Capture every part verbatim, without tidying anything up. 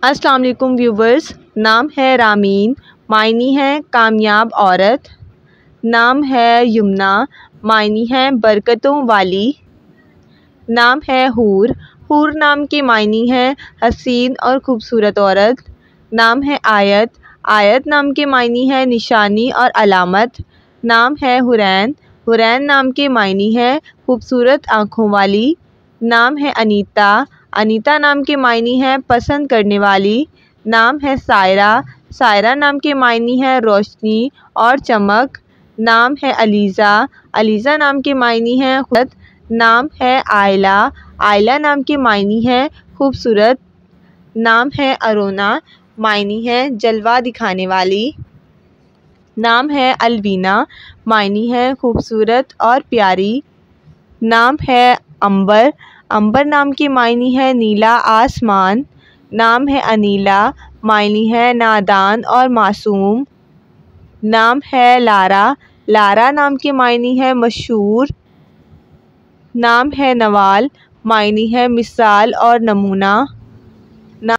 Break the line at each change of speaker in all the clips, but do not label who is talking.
अस्सलाम वालेकुम व्यूवर्स। नाम है रामीन, मायनी है कामयाब औरत। नाम है यमुना, मायनी है बरकतों वाली। नाम है हूर, हूर नाम के मायनी है हसीन और ख़ूबसूरत औरत। नाम है आयत, आयत नाम के मायनी है निशानी और अलामत। नाम है हुरैन, हुरैन नाम के मायनी है खूबसूरत आँखों वाली। नाम है अनीता, अनीता नाम के मायनी है पसंद करने वाली। नाम है सायरा, सायरा नाम के मायनी है रोशनी और चमक। नाम है अलीज़ा, अलीज़ा नाम के मायनी है खुद। नाम है आयला, आयला नाम के मायनी है खूबसूरत। नाम है अरोना, मायनी है जलवा दिखाने वाली। नाम है अलवीना, मायनी है खूबसूरत और प्यारी। नाम है अंबर, अंबर नाम की मायनी है नीला आसमान। नाम है अनीला, मायनी है नादान और मासूम। नाम है लारा, लारा नाम की मायनी है मशहूर। नाम है नवाल, मायनी है मिसाल और नमूना। ना,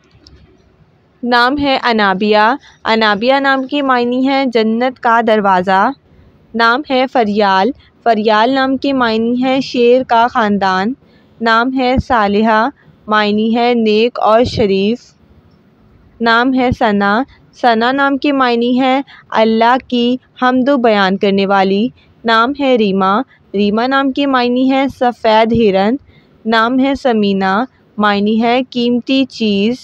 नाम है अनाबिया, अनाबिया नाम की मायनी है जन्नत का दरवाज़ा। नाम है फरियाल, फरियाल नाम की मायनी है शेर का ख़ानदान। नाम है सालिहा, मायनी है नेक और शरीफ। नाम है सना, सना नाम की मायनी है अल्लाह की हम्द बयान करने वाली। नाम है रीमा, रीमा नाम की मायनी है सफ़ेद हिरन। नाम है समीना, मायनी है कीमती चीज़।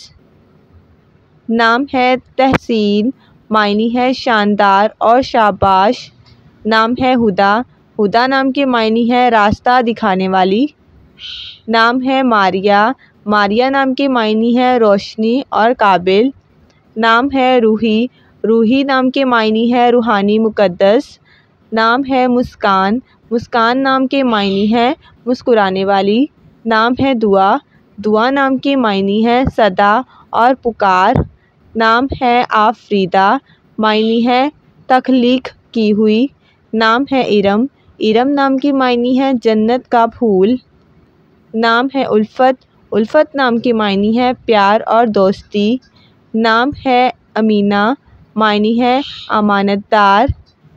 नाम है तहसीन, मायनी है शानदार और शाबाश। नाम है हुदा, हुदा नाम के मायनी है रास्ता दिखाने वाली। नाम है मारिया, मारिया नाम के मायनी है रोशनी और काबिल। नाम है रूही, रूही नाम के मायनी है रूहानी मुक़द्दस। नाम है मुस्कान, मुस्कान नाम के मायनी है मुस्कुराने वाली। नाम है दुआ, दुआ नाम के मायनी है सदा और पुकार। नाम है आफरीदा, मायनी है तख्लीक की हुई। नाम है इरम, इरम नाम की मायनी है जन्नत का फूल। नाम है उल्फत, उल्फत नाम की मायनी है प्यार और दोस्ती। नाम है अमीना, मायनी है अमानतदार।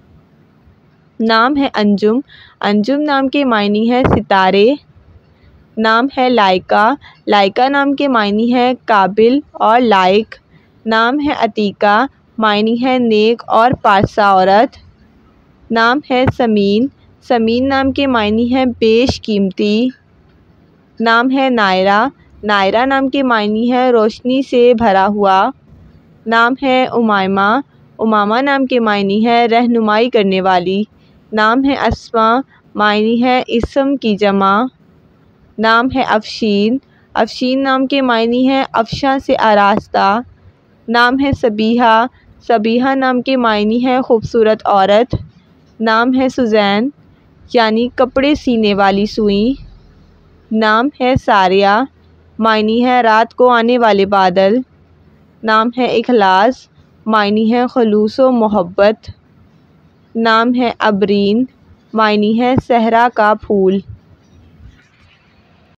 नाम है अंजुम, अंजुम नाम के मायनी है सितारे। नाम है लाइका, लाइका नाम के मायनी है काबिल और लायक। नाम है अतीका, मायनी है नेक और पासा औरत। नाम है समीन, समीन नाम के मायनी है बेश कीमती। नाम है नायरा, नायरा नाम के मायनी है रोशनी से भरा हुआ। नाम है उमायमा, उमामा नाम के मायनी है रहनुमाई करने वाली। नाम है अस्मा, मायनी है इस्म की जमा। नाम है अफशीन, अफशीन नाम के मायनी है अफशा से आरास्ता। नाम है सबीहा, सबीहा नाम के मायनी है खूबसूरत औरत। नाम है सुजैन, यानी कपड़े सीने वाली सुई। नाम है सारिया, मायनी है रात को आने वाले बादल। नाम है इखलास, मायनी है खलूस व मोहब्बत। नाम है अबरीन, मायनी है सहरा का फूल।